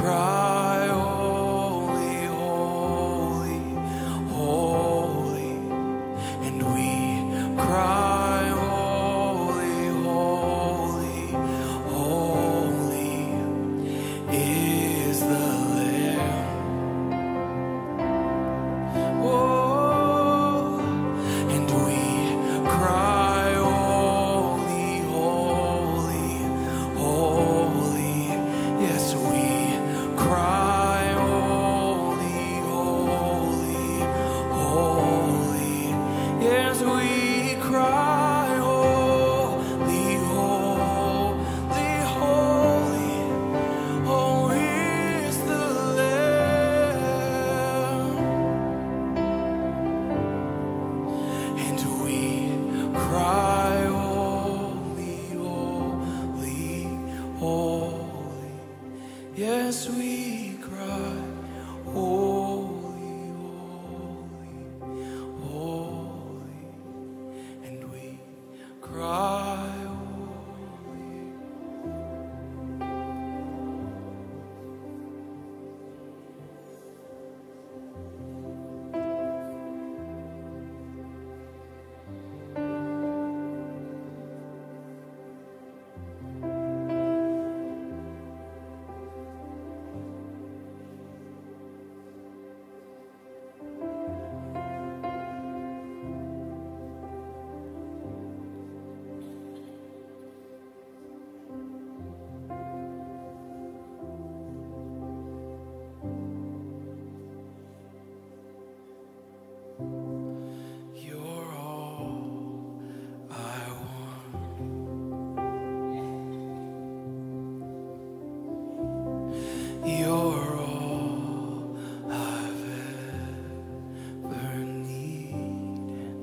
cry, holy, holy, holy, and we cry, holy, holy, holy is the Lamb. Oh, and we cry, holy, holy, holy. Yes, we cry, holy, holy, holy. Yes, we cry, holy, holy, holy. Oh, is the Lamb. And we cry, holy, holy, holy. Yes, we cry, holy, holy, holy. And we cry, holy. You're all I want. You're all I've ever needed.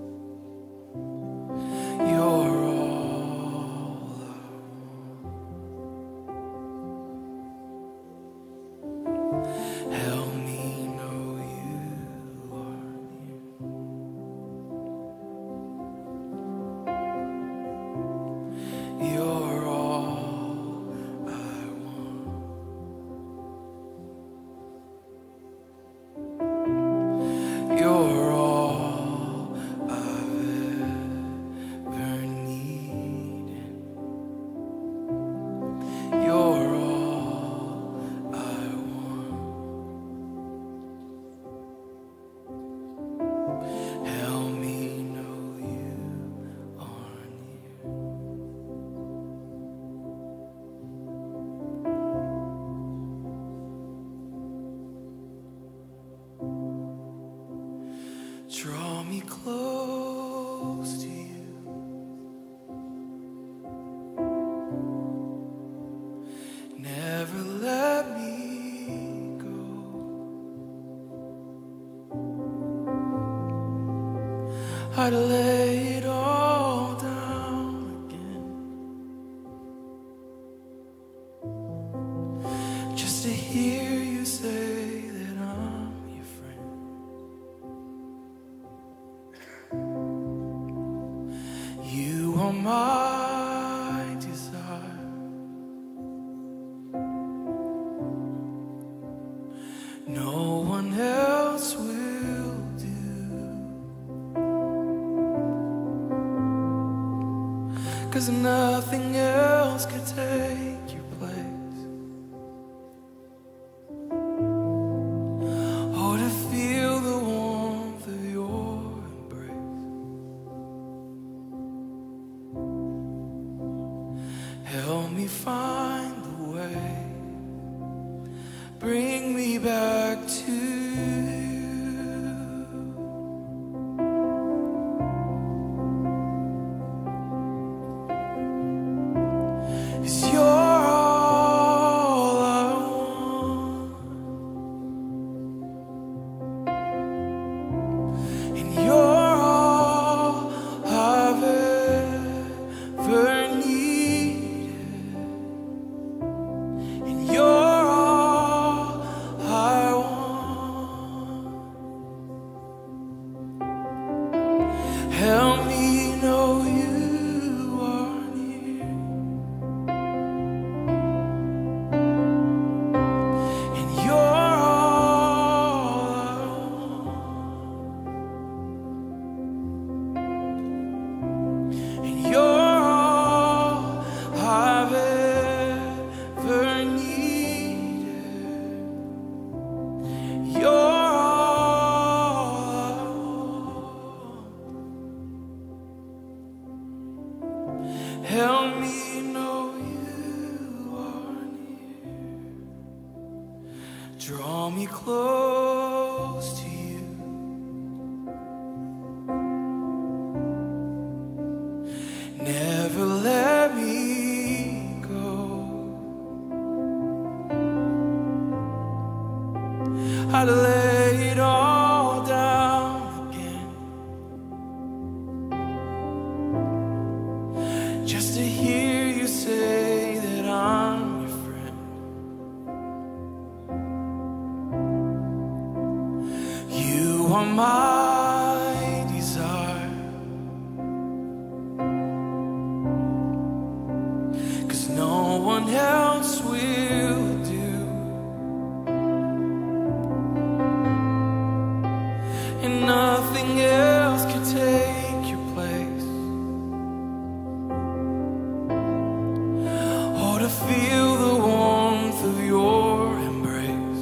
You're all I want. Help me know you are near. You're all I want. You're all I've ever needed. You're all I want. Help me know you are near. Draw me close to you. Never let me go. I'd lay it all down again just to hear you say that I'm your friend. You are my desire. No one else will do. 'Cause nothing else could take your place. Oh, to feel the warmth of your embrace. Help me find the way. Bring me back to you. 'Cause you're all I want. And you're all I've ever needed. And you're all I want. Draw me close to you. Never let me go. I'd lay it all down again just to hear you say that I'm your friend. You are my desire, 'cause no one else will do, and nothing else can take your place, or to feel the warmth of your embrace.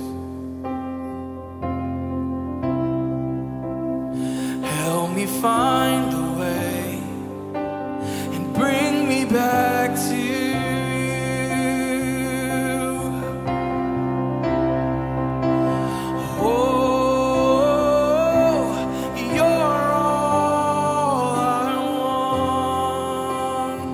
Help me find the way and bring me back to you. Oh, you're all I want.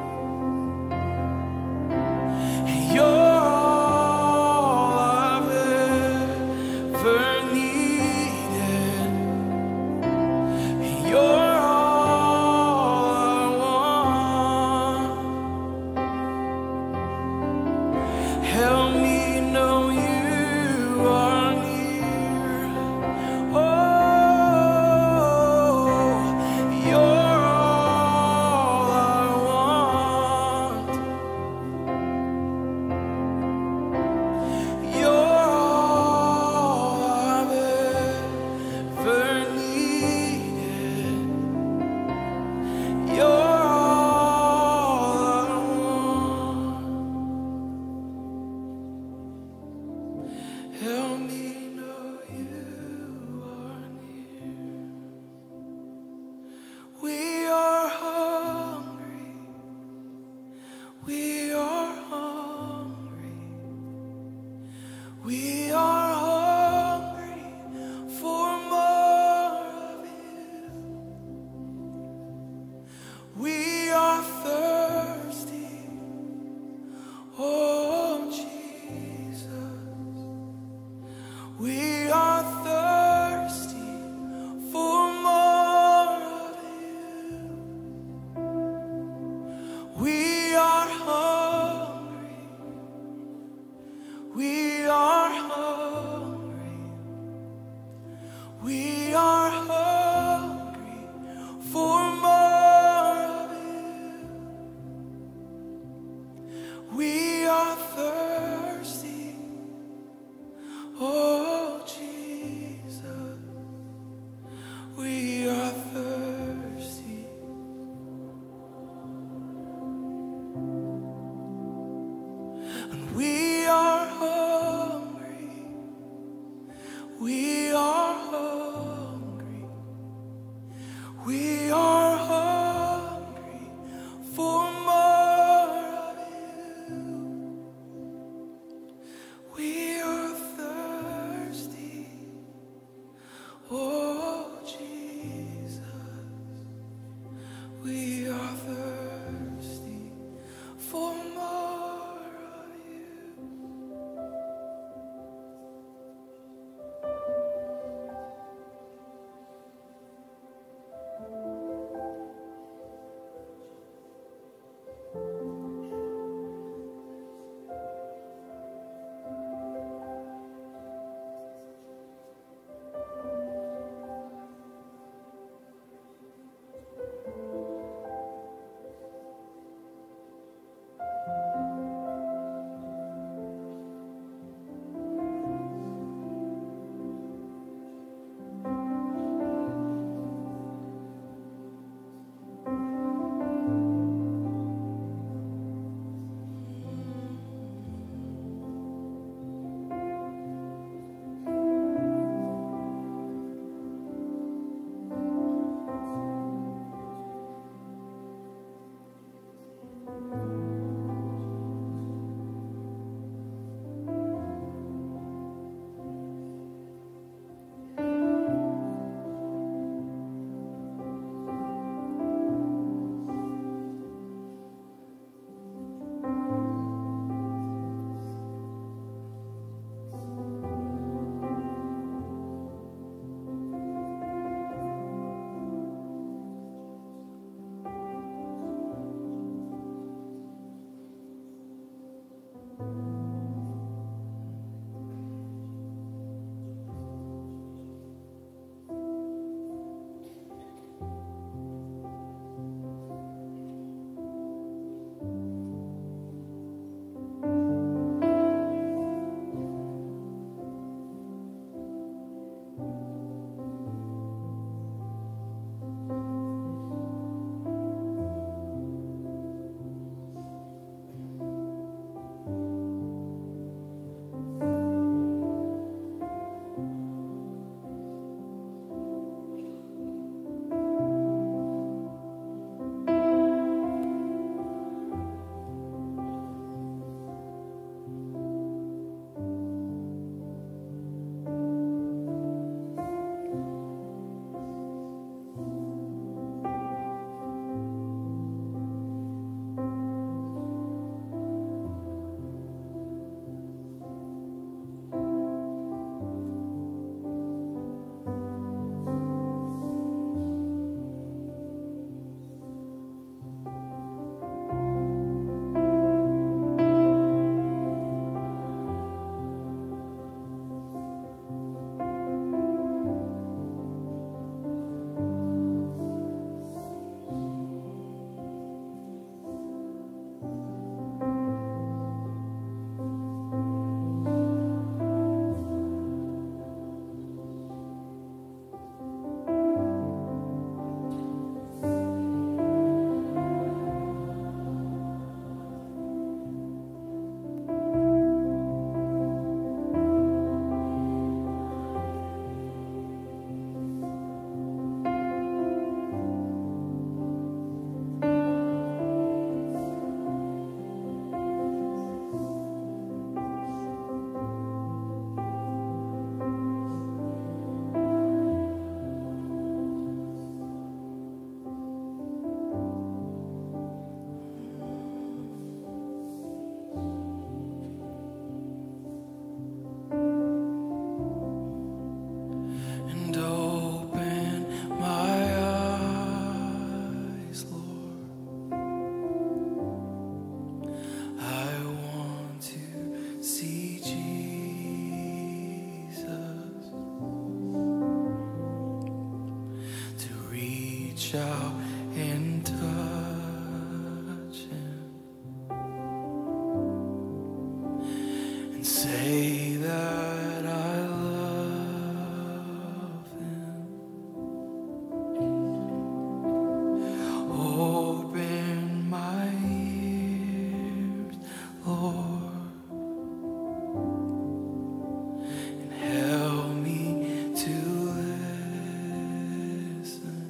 You're all I've ever needed. You're all I want. Help me know you are near. Oh, you're all I want. You're all I've ever needed. You're all I want. Help me know you are near. We are hungry. We are hungry. We are hungry for more of you. We are thirsty, oh Jesus. We are thirsty for more of you. We are hungry. We are hungry. We are hungry for more of you. We are thirsty, oh Jesus. We are thirsty. And we are hungry. We are hungry. We are hungry for more of you. We are thirsty, oh Jesus. We are thirsty for more of you. Out and touch him and say that I love him. Open my ears, Lord, and help me to listen.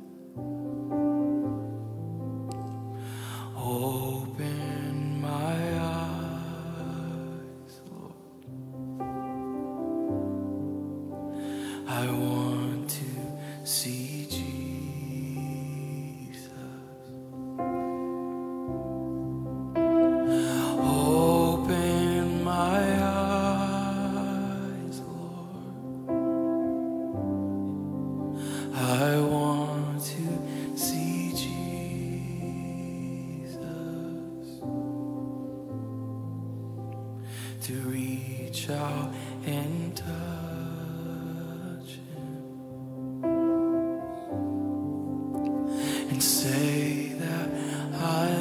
Open my eyes, Lord. I want to see Jesus. Open my eyes, Lord. I want to see Jesus. To reach out and touch him and say that I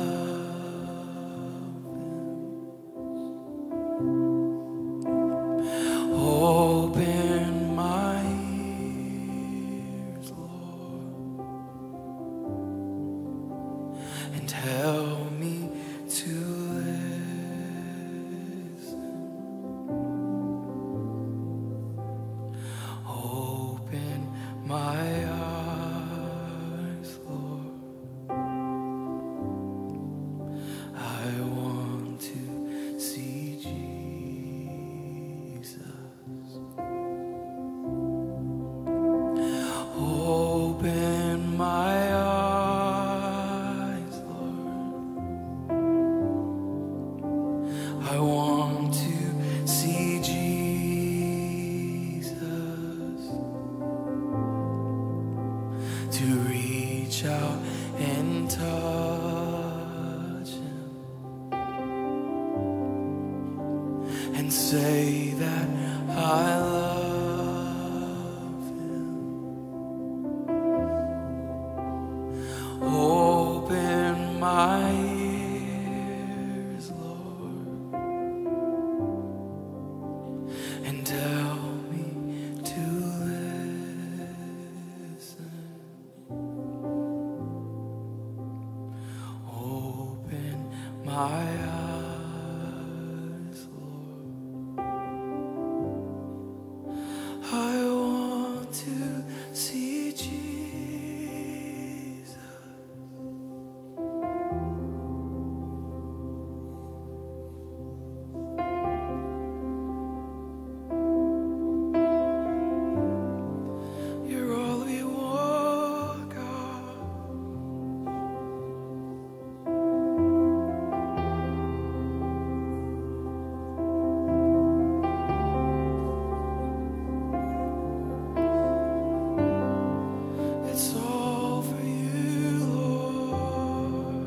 love him. Open my ears, Lord, and help me to and say that I love him. Open my ears, Lord, and tell me to listen. Open my eyes, Lord. I want to see Jesus. You're all we want, God. It's all for you, Lord.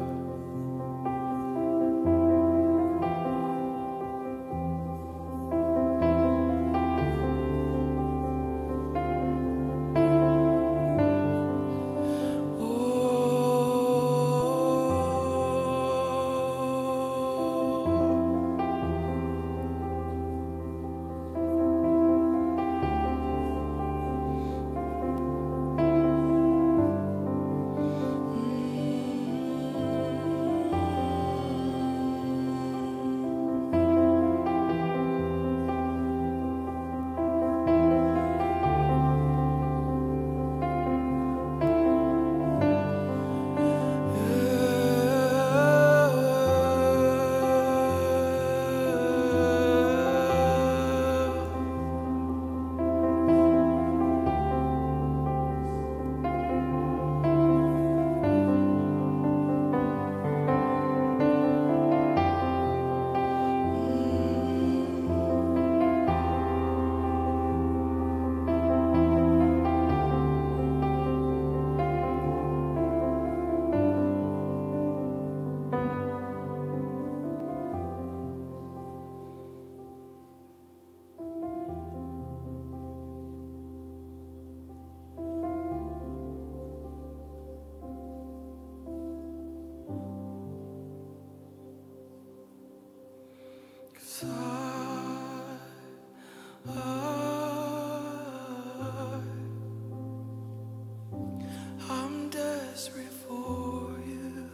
I'm desperate for you.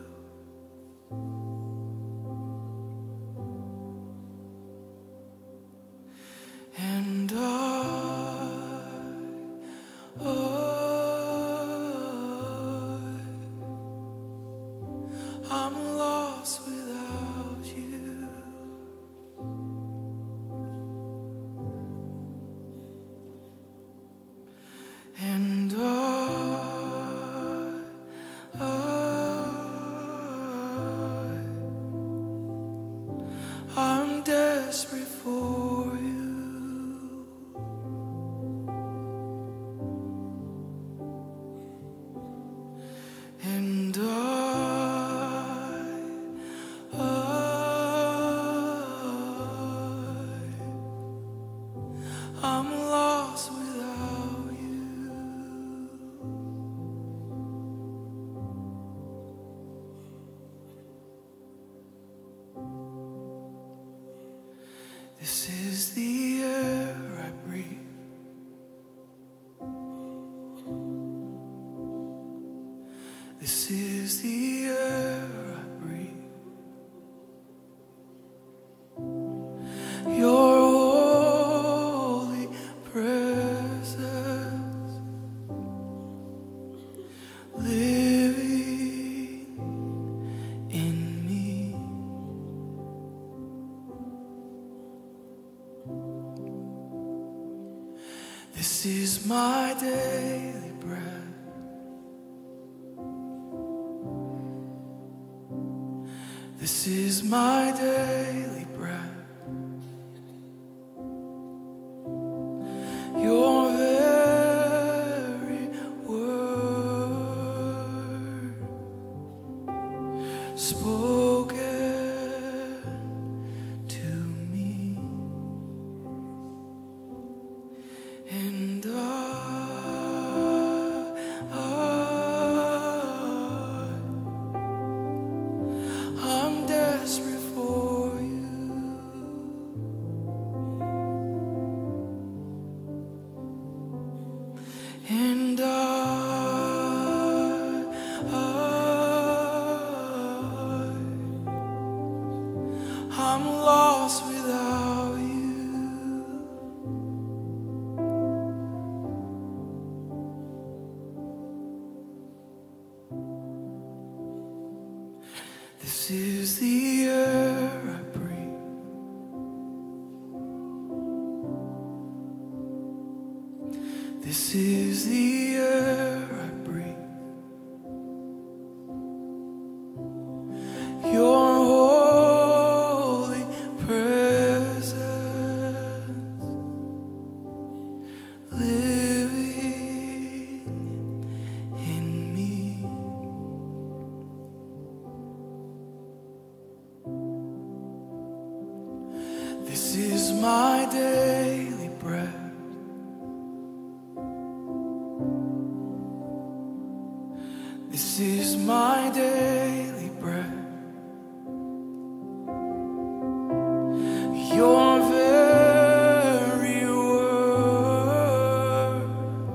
And I'm lost without you. And I'm desperate for you. And I'm lost without you. This is the air I breathe. This is the air I breathe. Your holy presence living in me. This is my daily bread. This is my daily bread. Your very word spoken to me. This is the air I breathe. Your holy presence living in me. This is my daily bread. This is my daily bread. Your very word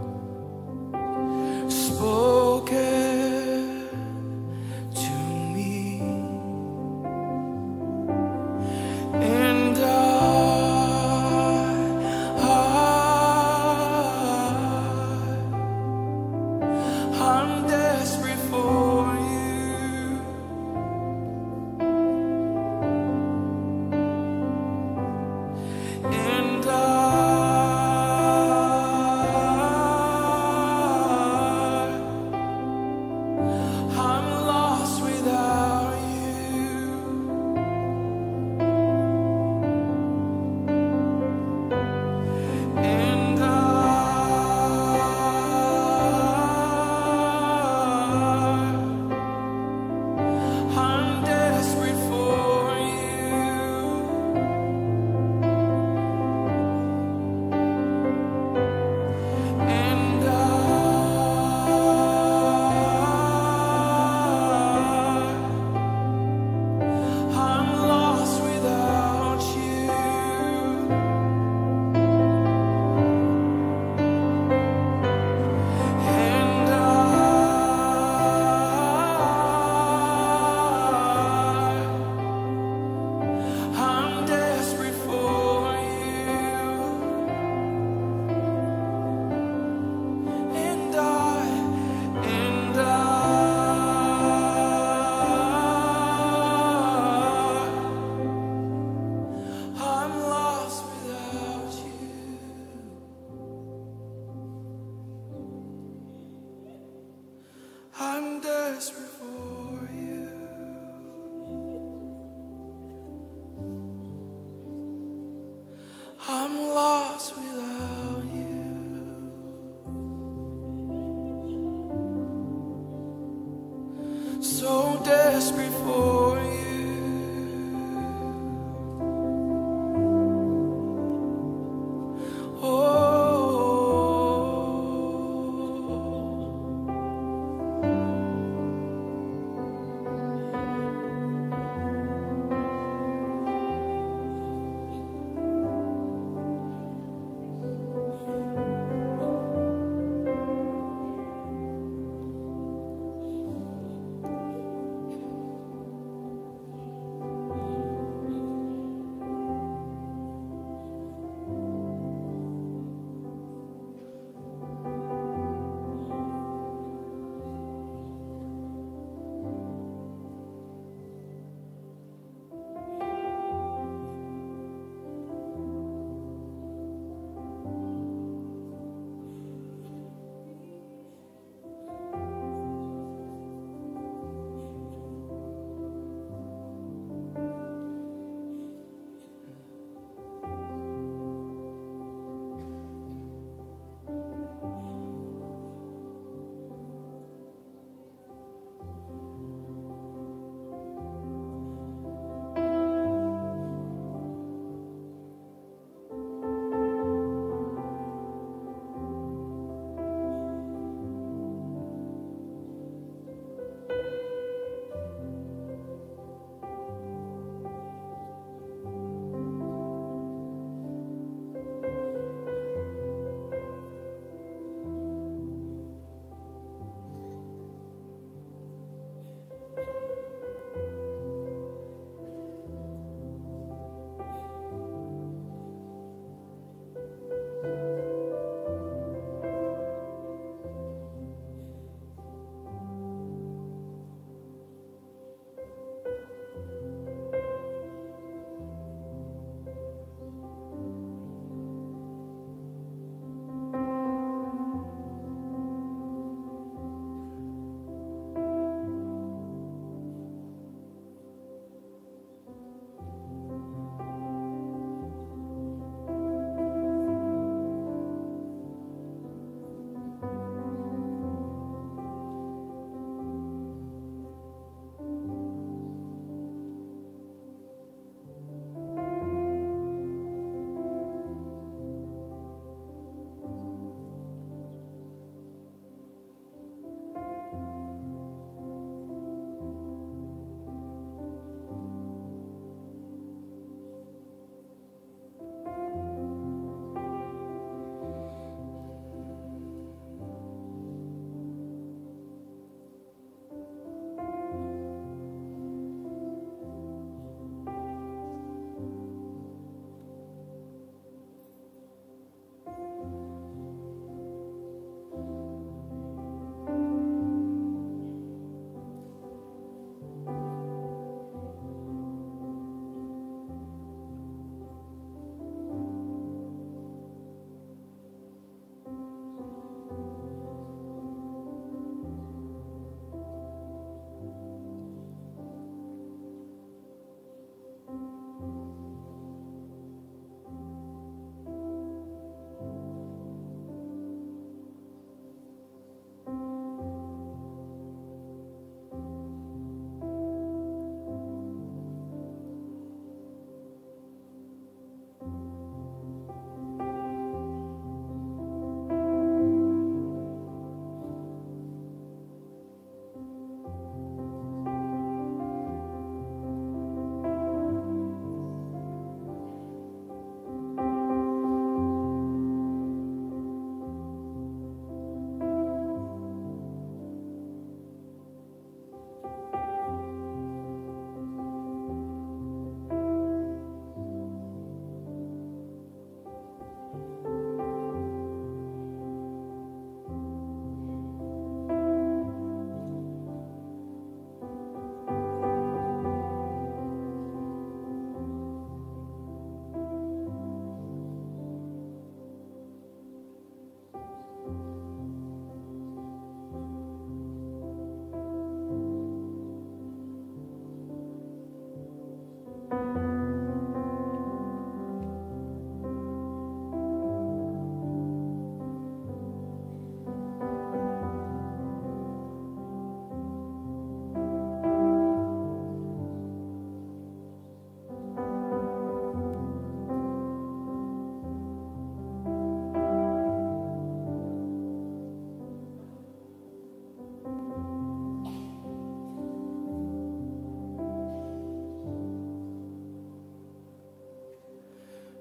spoken to me, and I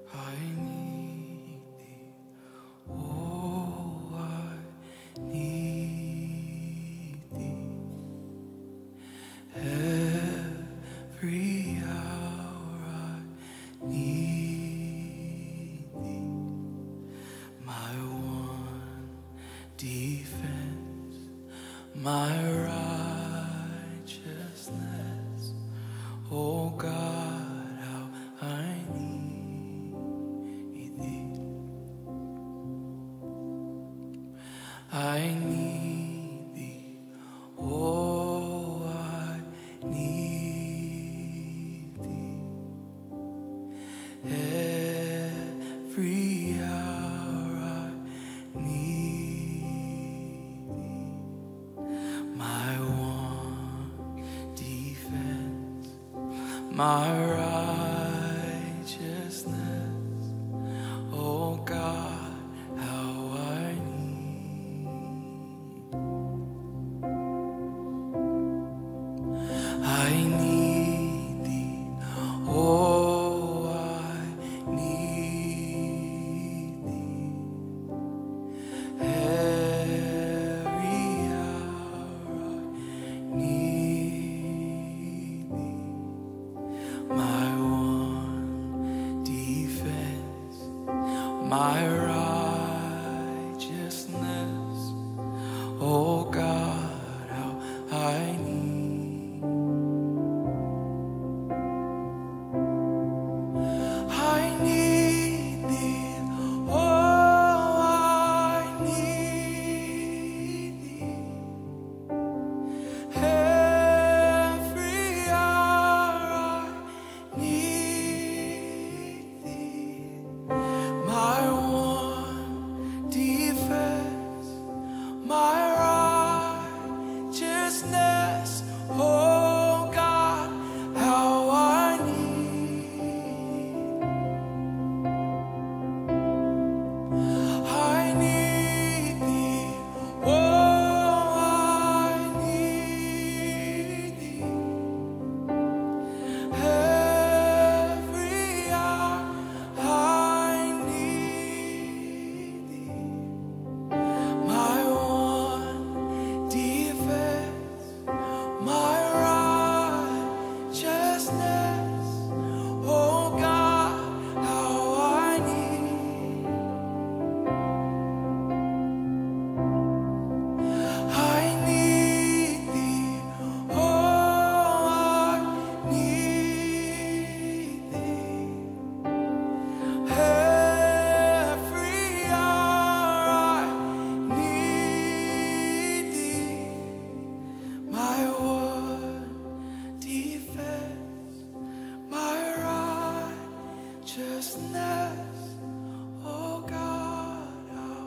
I need thee. Oh, I need thee. Every hour I need thee. My one defense, my righteousness. Oh God, how I need thee. I need thee. Oh, I need thee. Every hour I need thee. My one defense, my righteousness. Oh God, how I need. I need thee. Oh, I need thee. Every hour I need thee. My one defense, my righteousness. Oh God, how I need. I need thee. Oh, I need thee. Every hour I need thee. My one defense, my righteousness. Oh God, how I need. I need thee. Oh, I need thee. Every hour I need thee. My one defense, my righteousness. Oh God, how I need. I need thee. Oh, I need thee. Every hour I need thee. My one defense, my righteousness. Oh God, how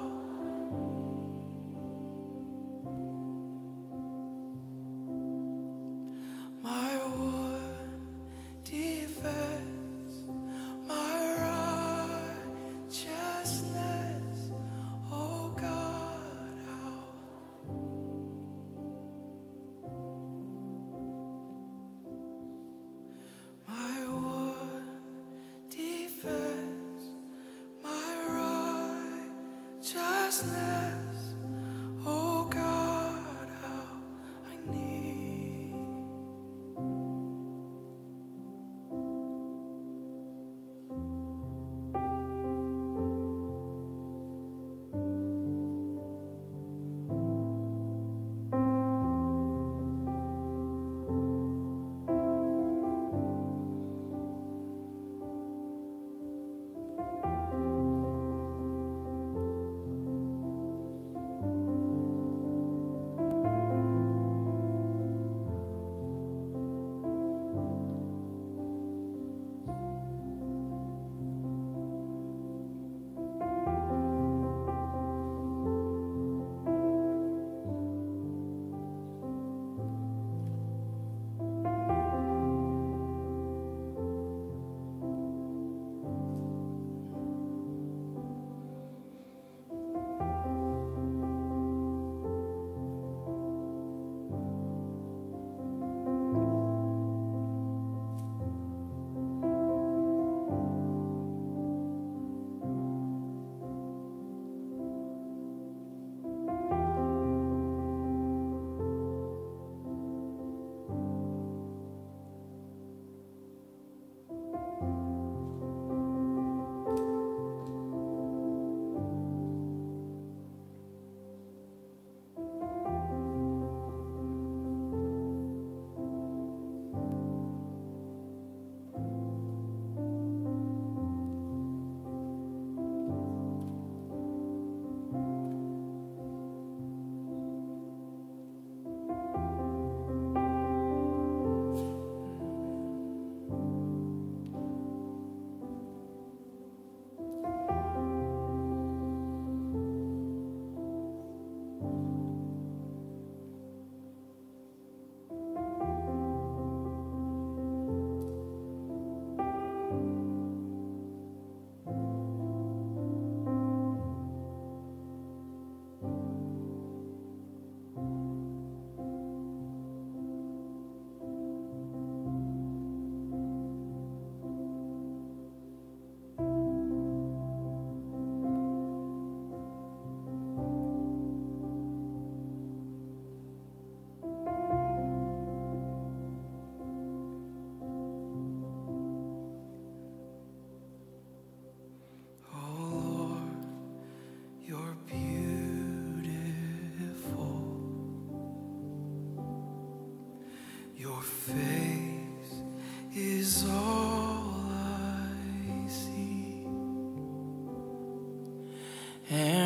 my one defense, my righteousness. Oh God, how my one defense, my righteousness. Oh God, how I need.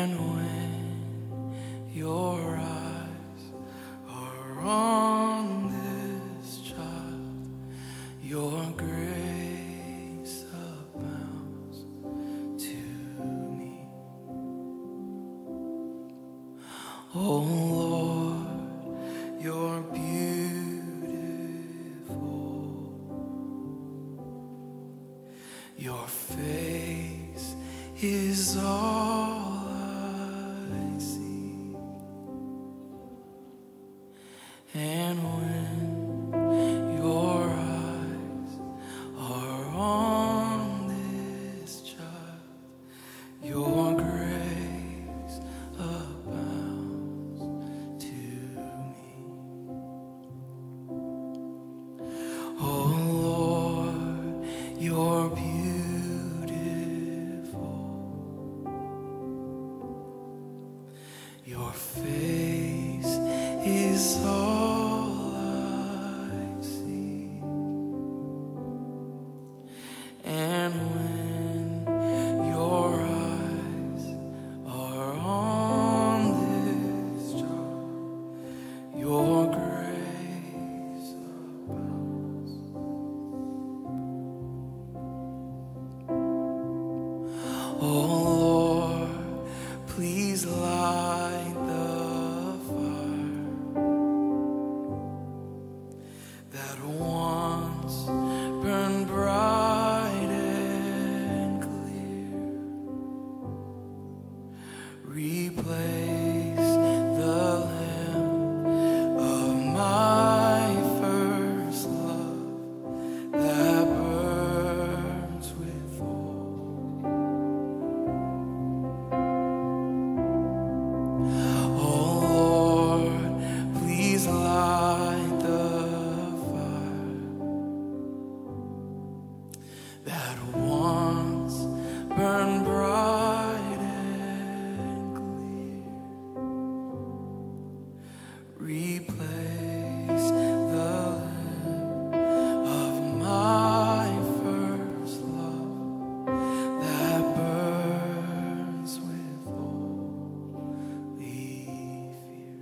And when your eyes are on this child, your grace abounds to me. Oh Lord, you're beautiful. Your face is all I see. And when your eyes are on this child, your grace abounds to me. Oh Lord, you're beautiful. Your face is all I see. And when your eyes are on this child, your grace abounds. Oh Lord, please light the fire that once burned bright and clear. Replace the lamp of my first love that burns with oil. Oh Lord, please light the fire that once burned bright and clear. Replace the lamp of my first love that burns with holy fear.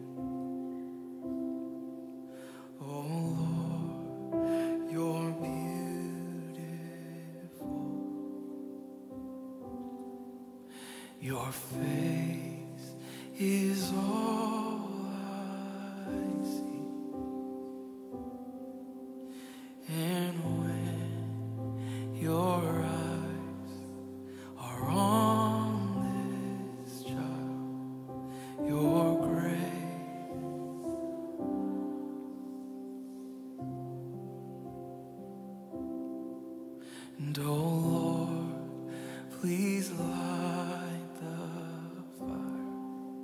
Oh Lord, you're beautiful. Your face is all I see. And when your eyes are on this child, your grace. And oh Lord, please light the fire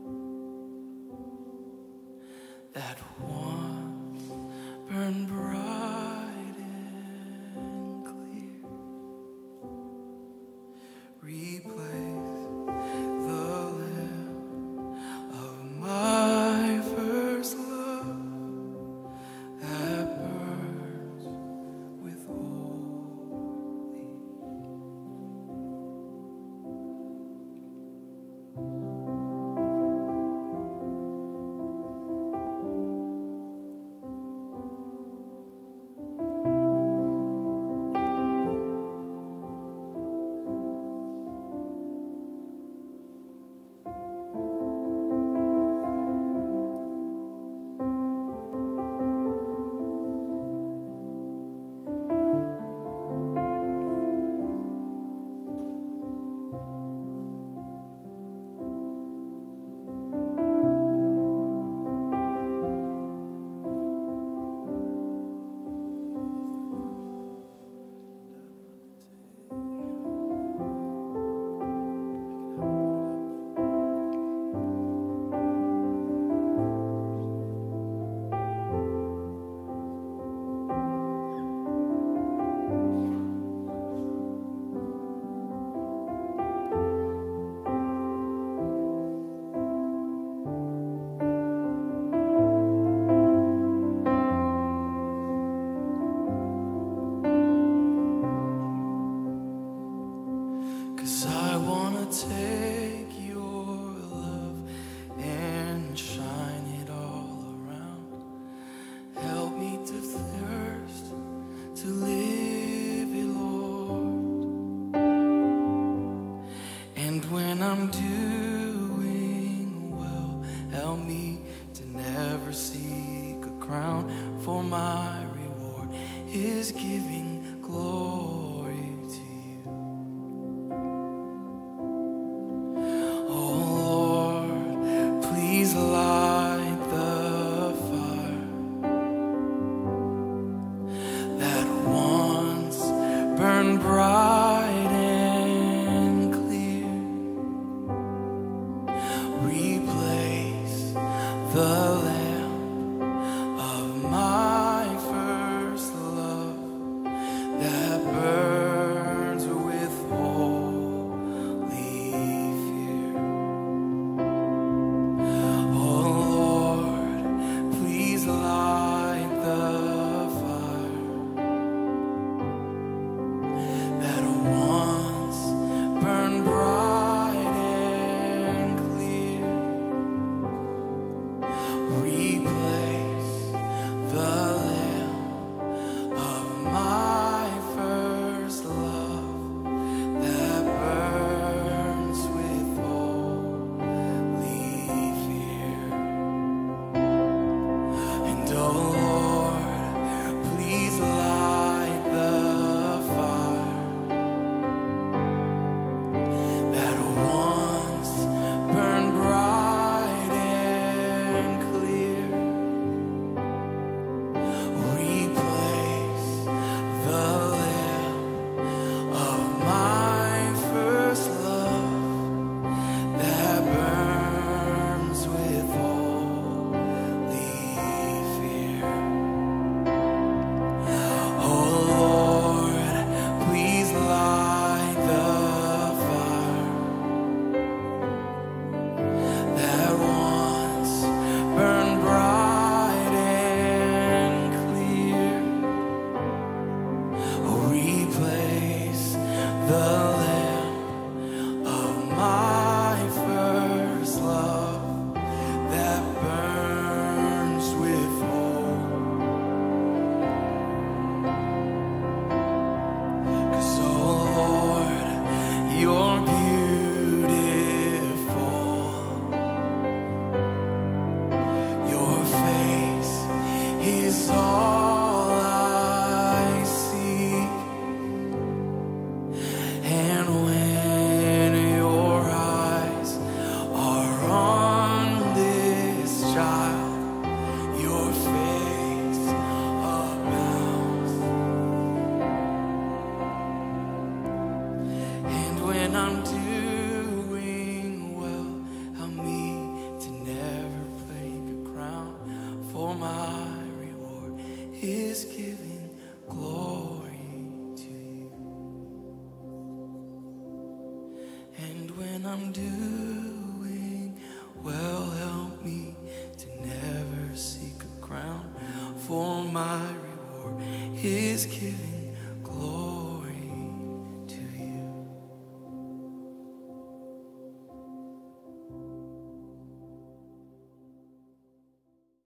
that once burned bright and clear. Replace the lamp of my first love that burns with holy. when I'm doing well, help me to never seek a crown, for my reward is giving glory to you. Oh Lord, please light the fire that once burned bright and clear. Replace the lamp of my first love that burns with holy fear. Oh Lord, please light the fire that once burned bright and clear. Replace the lamp of my first love that burns with holy fear. And oh Lord, please light the fire that once burned bright and clear. Replace the lamp of my first love that burns with holy fear. Oh Lord, please light the fire that once burned bright and clear. Replace the lamp of my first love that burns with hope. 'Cause oh Lord, you're beautiful. Your face is all I seek. And when your eyes are on this child, your face abounds. And when I'm doing well, help me to never break a crown, for my reward is giving glory to you. And when I'm doing well, help me to never seek a crown, for my reward is giving glory.